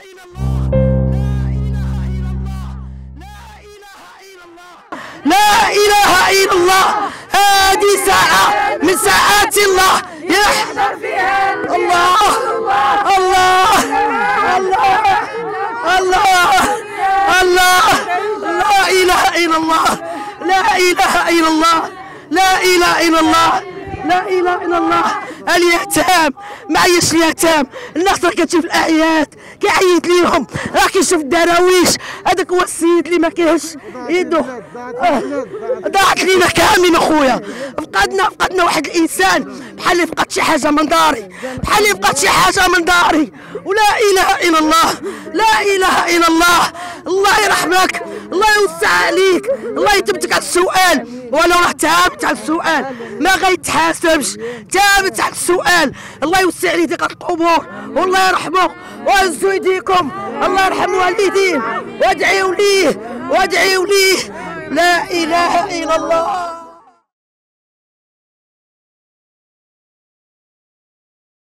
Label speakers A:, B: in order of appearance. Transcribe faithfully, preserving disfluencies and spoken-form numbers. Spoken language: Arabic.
A: إلا الله، لا إله إلا الله. هذه ساعة من ساعات الله يحضر فيها الله الله الله الله الله. لا إله إلا الله، لا إله إلا الله، لا إله إلا الله، لا إله إلا الله. اليتام معيش اليتام، الناس راه كتشوف الأعياد كيعيط ليهم، راه كيشوف الدراويش. هذاك هو السيد اللي ما كاينش يدو. ضاعت لينا كاملين اخويا، فقدنا فقدنا واحد الانسان بحال اللي فقد شي حاجه من داري، بحال اللي فقد شي حاجه من داري. ولا اله الا الله، لا اله الا الله. الله يرحمك، الله يوسع عليك، الله يثبتك على السؤال. ولو راه تابت على السؤال ما غيتحاسبش، تابت على السؤال. الله يوسع عليه ديك القبور والله يرحمه ويعزوا يديكم. الله يرحم والدين وادعيوا ليه وادعيوا ليه. لا اله الا الله.